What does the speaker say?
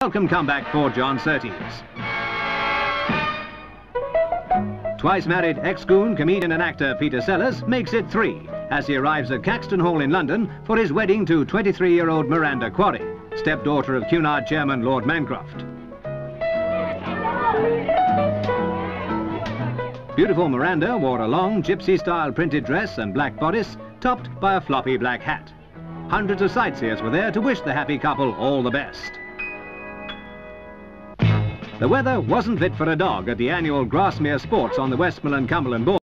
Welcome comeback for John Surtees. Twice married ex-goon, comedian and actor Peter Sellers makes it 3 as he arrives at Caxton Hall in London for his wedding to 23-year-old Miranda Quarry, stepdaughter of Cunard chairman Lord Mancroft. Beautiful Miranda wore a long gypsy-style printed dress and black bodice, topped by a floppy black hat. Hundreds of sightseers were there to wish the happy couple all the best. The weather wasn't fit for a dog at the annual Grassmere Sports on the Westmoreland-Cumberland border.